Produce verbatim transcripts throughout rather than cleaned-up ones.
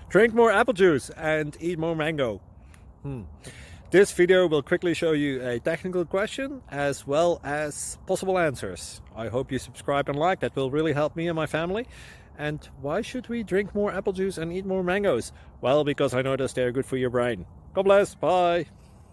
Drink more apple juice and eat more mango. Hmm. This video will quickly show you a technical question as well as possible answers. I hope you subscribe and like, that will really help me and my family. And why should we drink more apple juice and eat more mangoes? Well, because I noticed they're good for your brain. God bless, bye!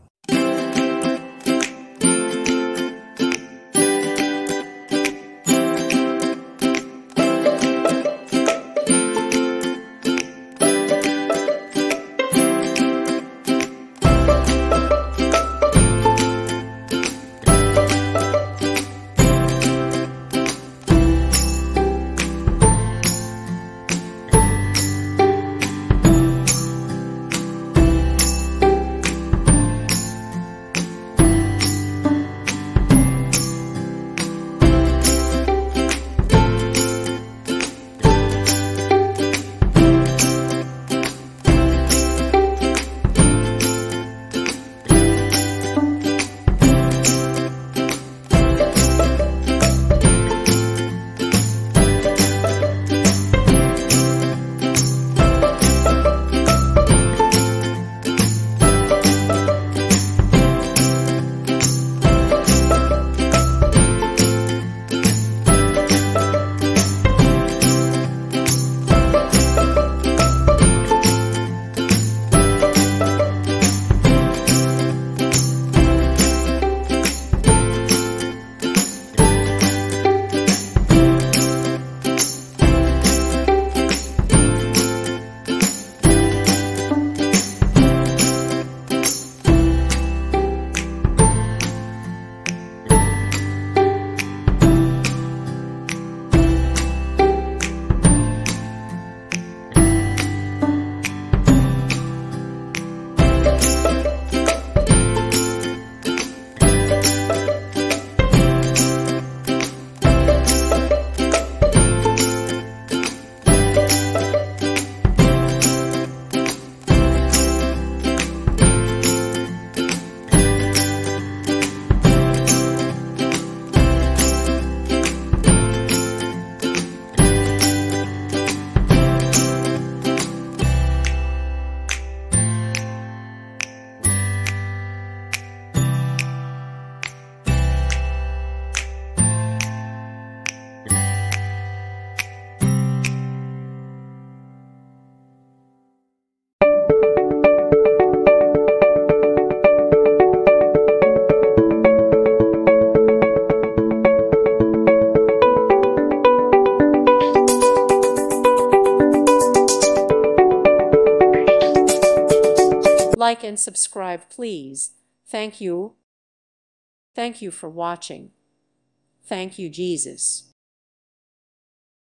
Like and subscribe, please. Thank you. Thank you for watching. Thank you, Jesus.